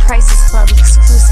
Crisis Club exclusive.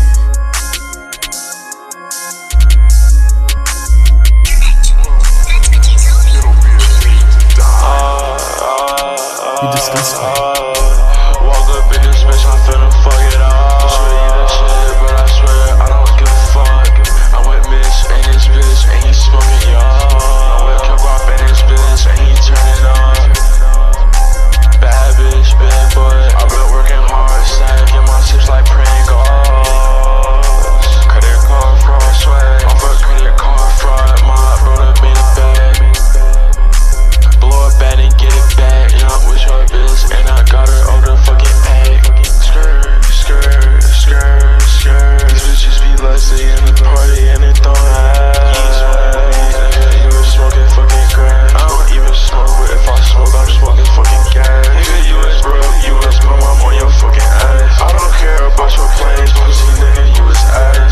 You disgust me. Walk up in this bitch, I'm finna fuck it up. Swear you that shit, but I swear I don't give a fuck. I'm with Mitch and this bitch, and he smoking y'all. I'm with K-pop and this bitch, and he turning up. Bad bitch, bad boy. I've been working hard, stacking my chips like Pringles. Credit card fraud, swag. Off a credit card fraud, my brother made a bag. Blow it back and get it back. Young with your bitch, and I got her on the fucking pack. Skirt, skirt, skirt, skirt. These bitches be lusty in the party and they throwing ass. You was smoking fucking grass. I don't even smoke, but if I smoke, I'm smoking fucking gas. Nigga, you was broke, you was my mom on your fucking ass. I don't care about your plans, pussy nigga, you was ass.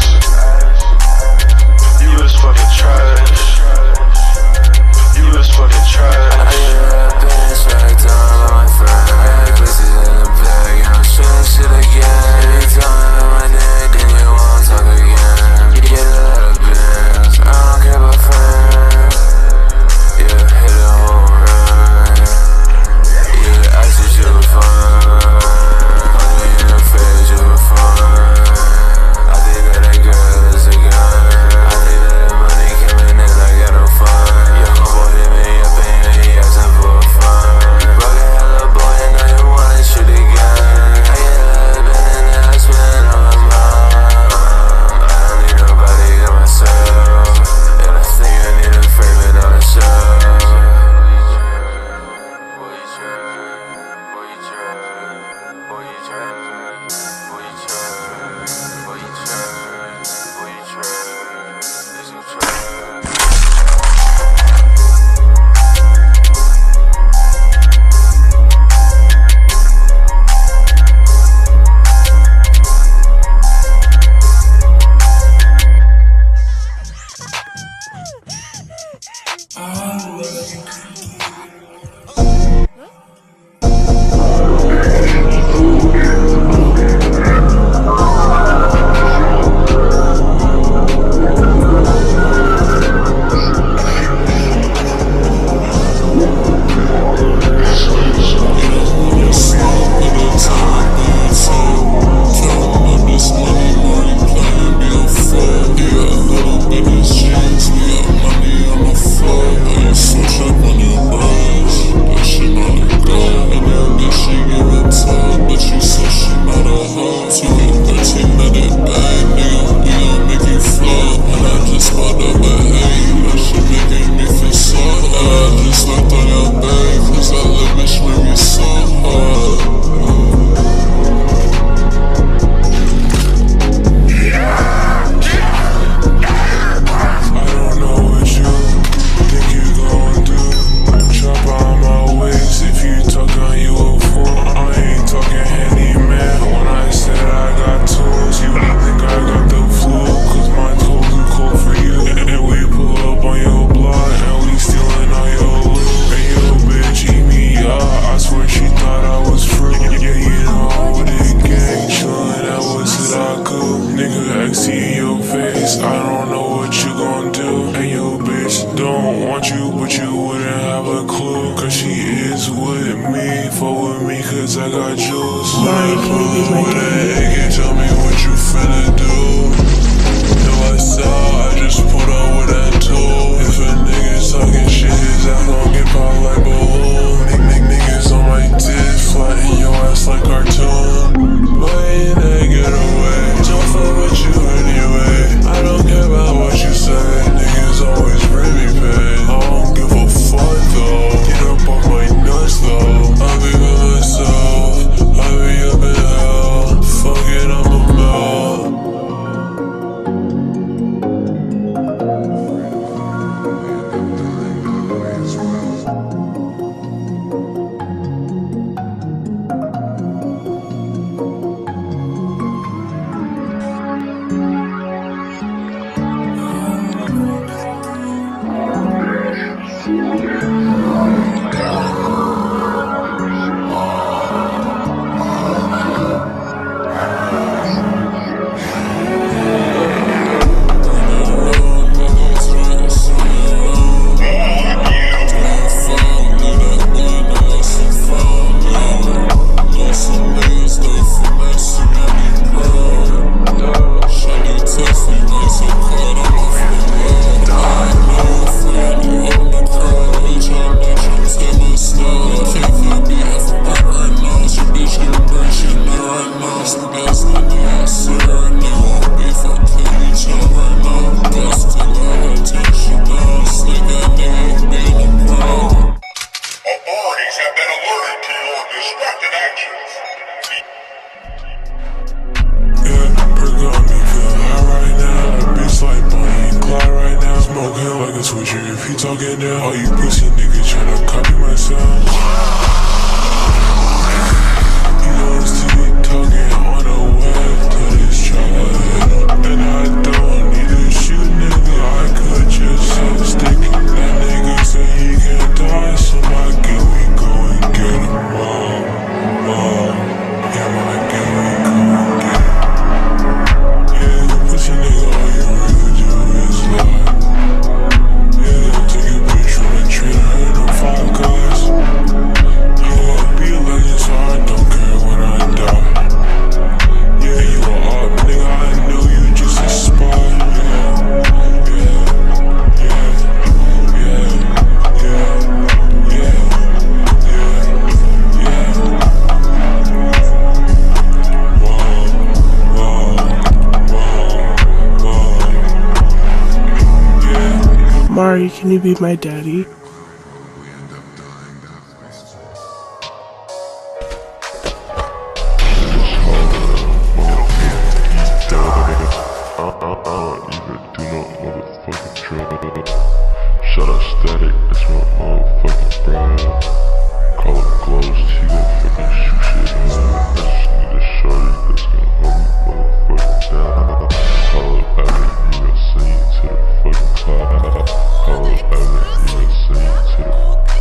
You was fucking trash. You was fucking trash. I get a bitch right down on my friend. Hey, pussies in the bag, and I'm shooting shit again. Every time on my neck, then you won't talk again. You get a lot of bands, I don't care about friends. Yeah, hit a home run. Yeah, I said you were fun. Only in the face, you were fun. I think that that girl is a gun. I think that the money coming in, I got no fun. Yeah, my boy hit me up and he asking for fun. You broke a hella boy and now you wanna shoot again. I get a lot of bend and I spend on my mom. I don't need nobody but myself. And I think I need to frame it on a shelf. Boy, you try. Boy, you try. Boy, you try. Boy, you try. Boy, you try. Boy, you try. Is you try? I ain't talking handyman when I said I got have been alerted to your distracted actions. Yeah, perk on me, feeling high right now. A bitch like Bonnie and Clyde right now. Smoking like a switcher. If he talking now, all you pussy niggas tryna copy my sound. He knows TV talking on the web to this chocolate. And I don't need to shoot, nigga. I could just sit sticky. That nigga say he can't die, so my get we go and get him. Yeah, my get we go and get him. Yeah, pussy nigga, all you really do is lie. Yeah, take a bitch from the train, I ain't no five guys. I'ma be a legend, so I don't care when I die. Yeah, you a op, nigga, I know you just a spy. Mari, can you be my daddy? Shut up static, that's my motherfucking brand. Call up closed, he gon' fucking shoot shit up. I just need a shorty that's gonna hold me motherfucking down. Call up Evan, he gon' send you to the fucking cloud. Call up Evan, he gon' send you to the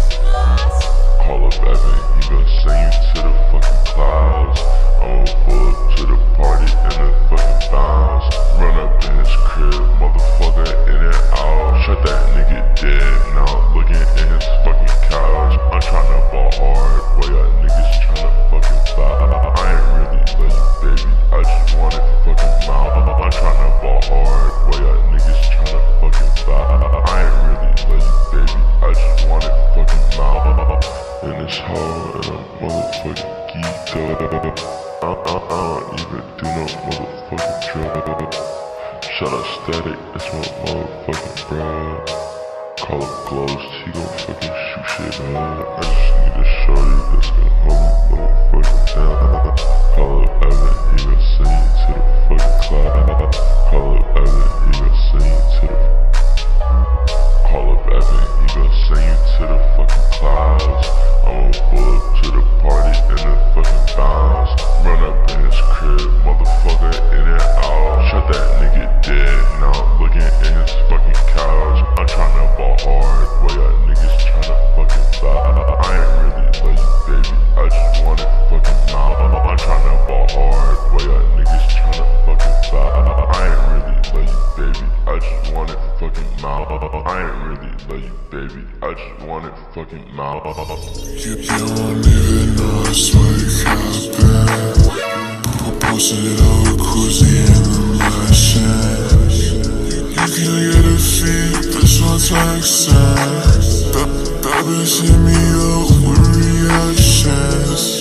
Call up Evan, he gon' send you to the fucking clouds. I'ma pull up to the party in the fucking bounds. Run up in his crib, motherfucker in and out. Shut that nigga dead, now I'm looking in his fucking couch. I'm tryna ball hard, while y'all niggas tryna fucking foul. I ain't really love you, baby, I just want it fucking mouth. I'm tryna ball hard, while y'all niggas tryna fucking foul. I ain't really love you, baby, I just want it fucking mouth. And it's hard, and I'm motherfucking geeked up. I don't even do no motherfucking drug. Shut up static, that's my motherfucking brand. Call up closed, he gon' fucking shoot shit up. I just need a shorty that's gonna hold me motherfucking down. Call up Evan, he gon' send you to the fucking cloud. Call up Evan, he gon' send you to the Call up Evan, he gon' send you to the fucking clouds. I'ma pull up to the party in the fucking bounds. Run up in his crib, motherfucker in and out. Shut that nigga dead, now I'm looking in his fucking couch. I'm tryna ball hard, while y'all niggas tryna fucking foul. I ain't really love you, baby, I just want it fucking mouth. I'm tryna ball hard, while y'all niggas tryna fucking foul. I ain't really love you, baby, I just want it fucking mouth. I ain't really love you, baby, I just want it fucking mouth. You don't even know it's what happened. Posted all cozy in the mansion. You can get a feed, this one's accent. That bitch hit me up with reactions.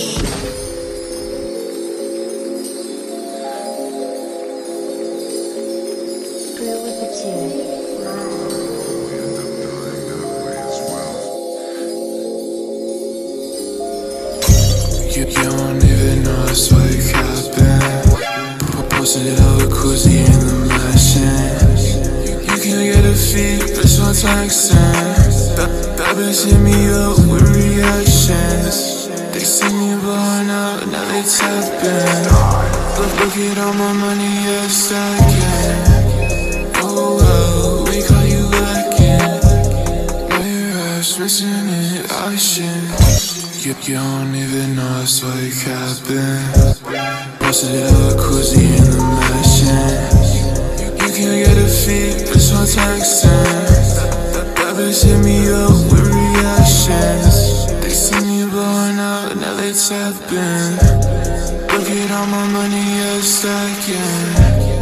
You don't even know it's what happened. Posted all cozy in the mansion. You can get a feed, bitch on accent. That bitch hit me up with reactions. They see me blowing up, now they tapping. Look at all my money, yeah, stacking. Oh well, we call you lacking. Now your ass missing in action. You don't even know it's what happened. Posted all cozy in the mansion. You can get a feed, bitch on accent. That bitch hit me up with reactions. They see me blowing up, now they tapping. Look at all my money, yeah, stacking.